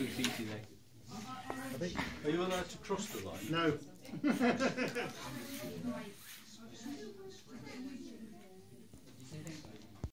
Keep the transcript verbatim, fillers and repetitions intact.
it's easy then. I think. Are you allowed to cross the line? No.